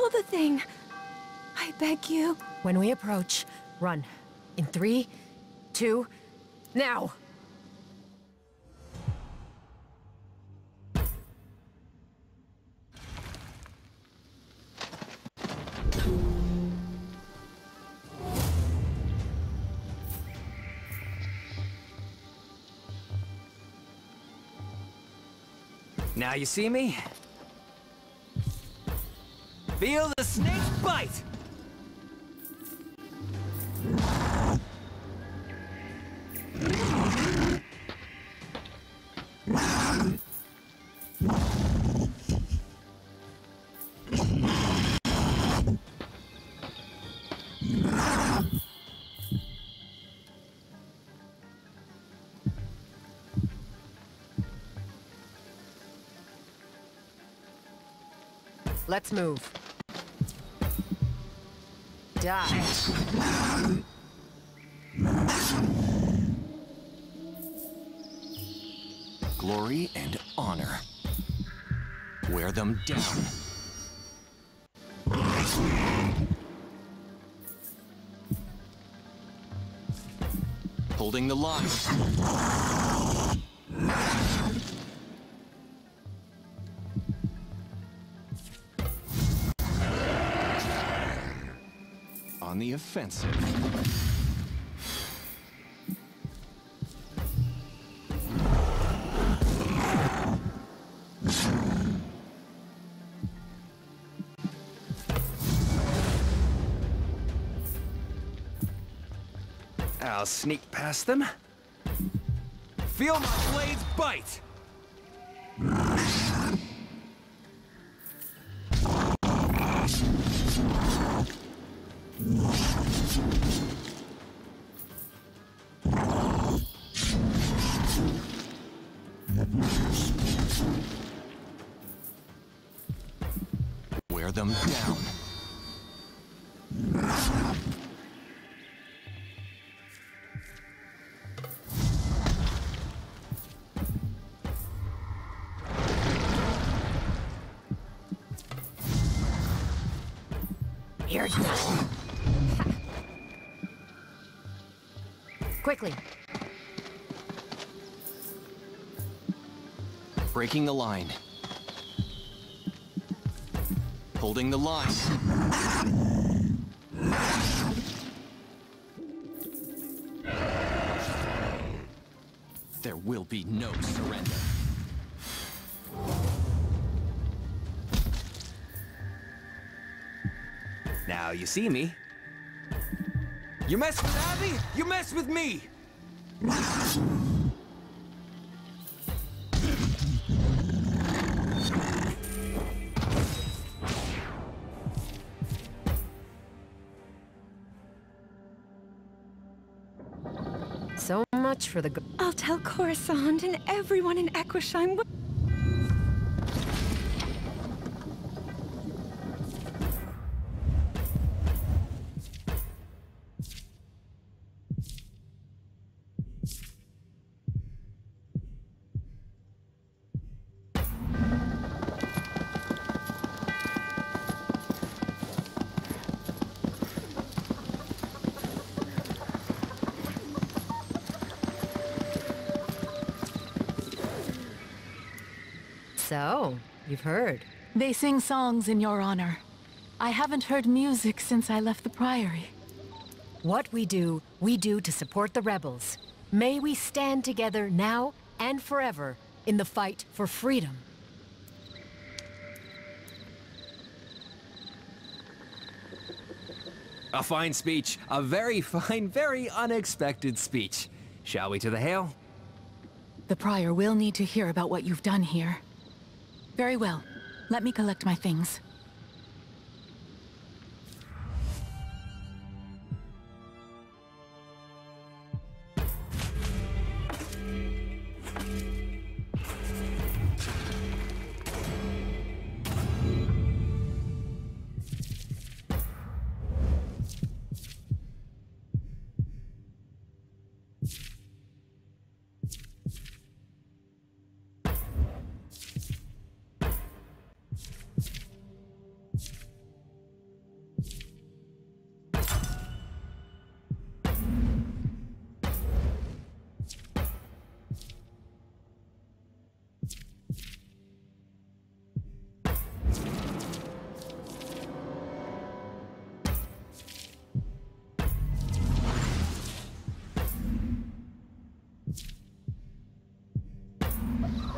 Pull the thing. I beg you. When we approach, run. In 3, 2, now! Now you see me? Feel the snake's bite! Let's move. Die. Glory and honor. Wear them down. Holding the line. On the offensive. I'll sneak past them. Feel my blades bite! Wear them down. Here you go. Quickly. Breaking the line. Holding the line. There will be no surrender. Now you see me. You mess with Abby, you mess with me! So much for the... I'll tell Coruscant and everyone in Equishime what... So, you've heard. They sing songs in your honor. I haven't heard music since I left the Priory. What we do to support the rebels. May we stand together now and forever in the fight for freedom. A fine speech. A very fine, very unexpected speech. Shall we to the Hail? The Prior will need to hear about what you've done here. Very well. Let me collect my things.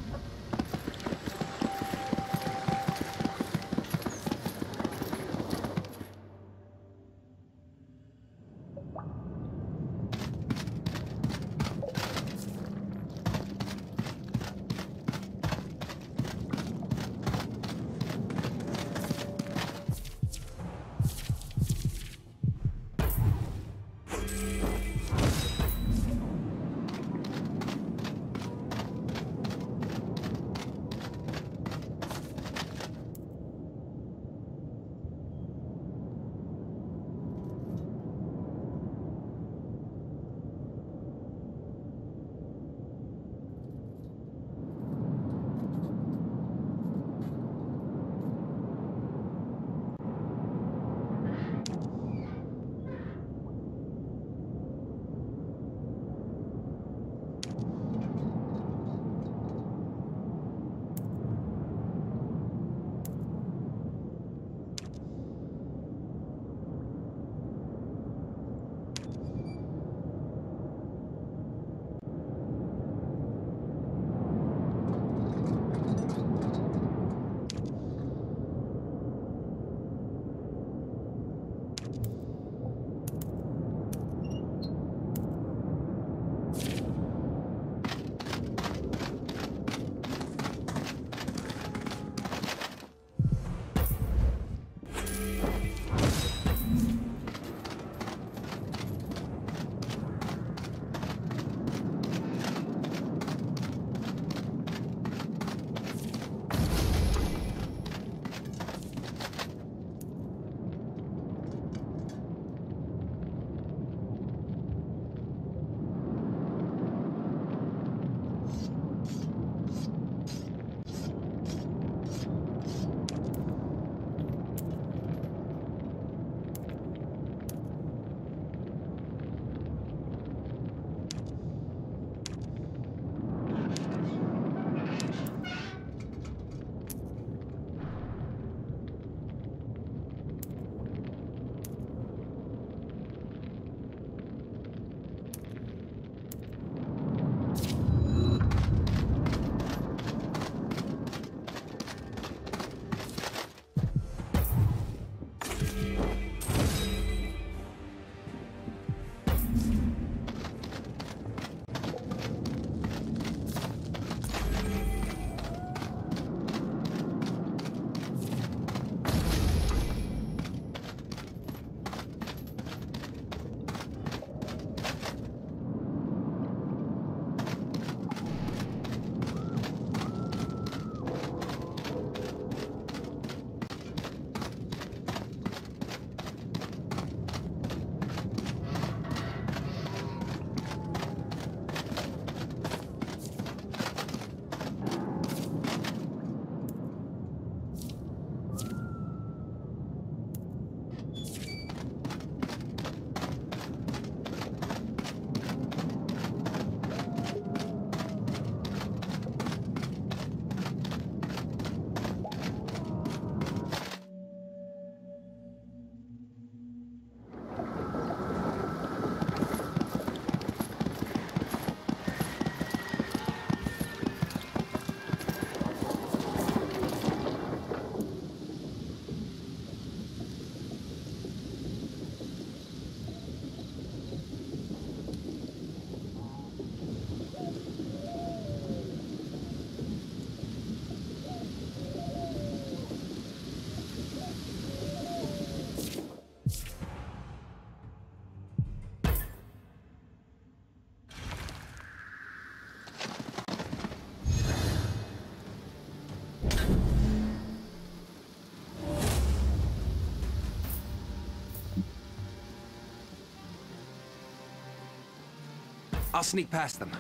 I'll sneak past them.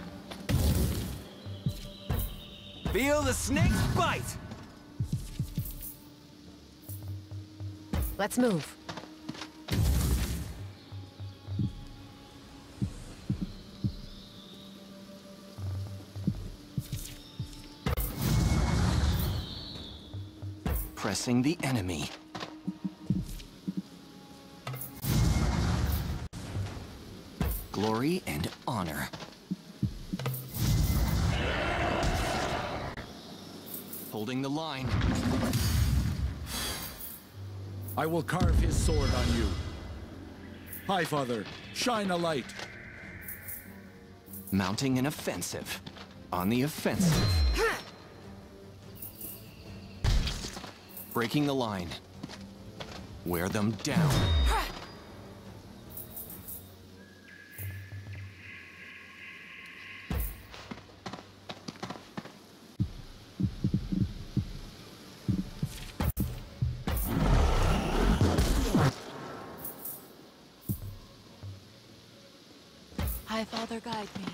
Feel the snake's bite! Let's move. Pressing the enemy. Glory and honor. Holding the line. I will carve his sword on you. High Father, shine a light. Mounting an offensive. On the offensive. Breaking the line. Wear them down. High Father, guide me.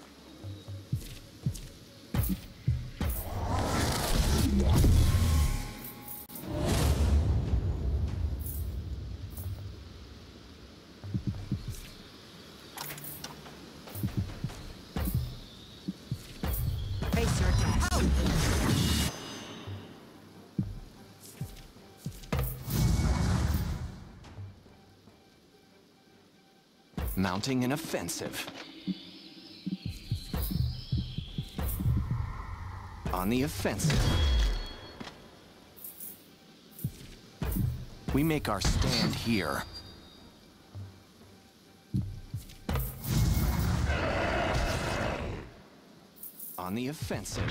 Face your attack. Mounting an offensive. On the offensive. We make our stand here. On the offensive.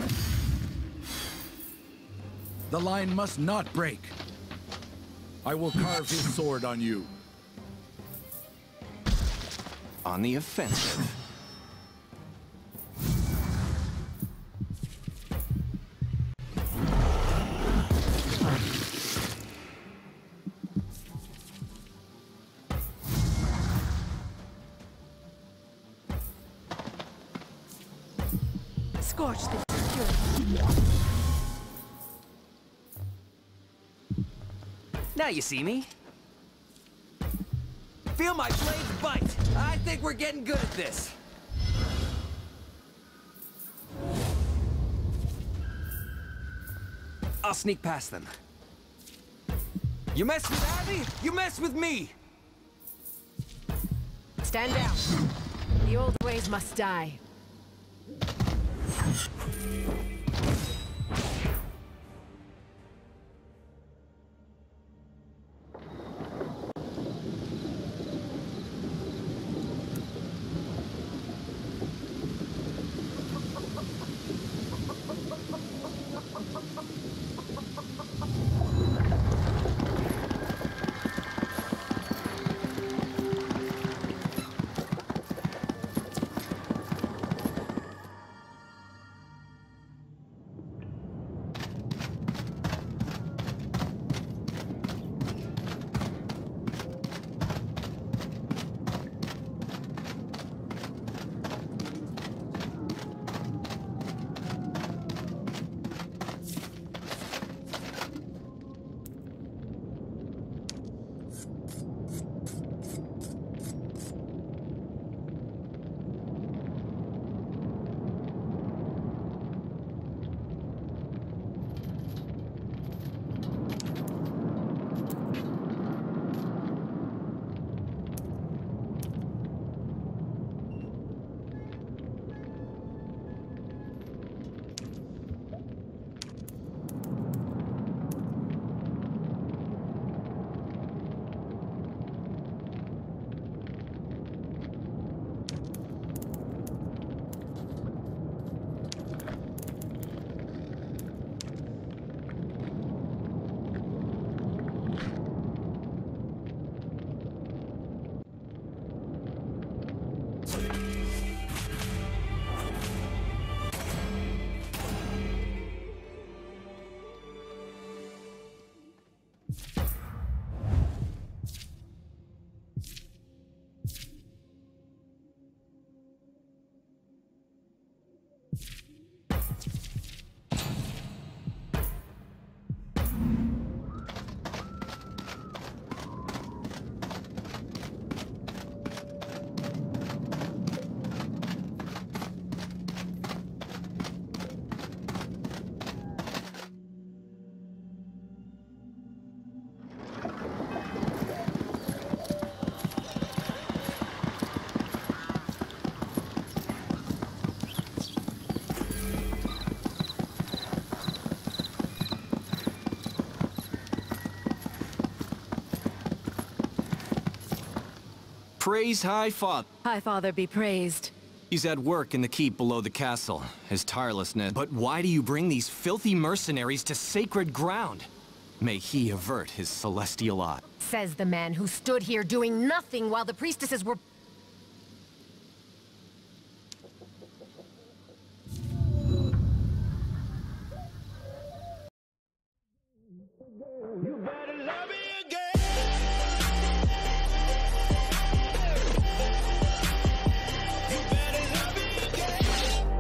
The line must not break. I will carve his sword on you. On the offensive. Scorch the security. Now you see me. Feel my blades bite! I think we're getting good at this. I'll sneak past them. You mess with Abby, you mess with me! Stand down. The old ways must die. Praise High Father. High Father be praised. He's at work in the keep below the castle. His tirelessness. But why do you bring these filthy mercenaries to sacred ground? May he avert his celestial eye. Says the man who stood here doing nothing while the priestesses were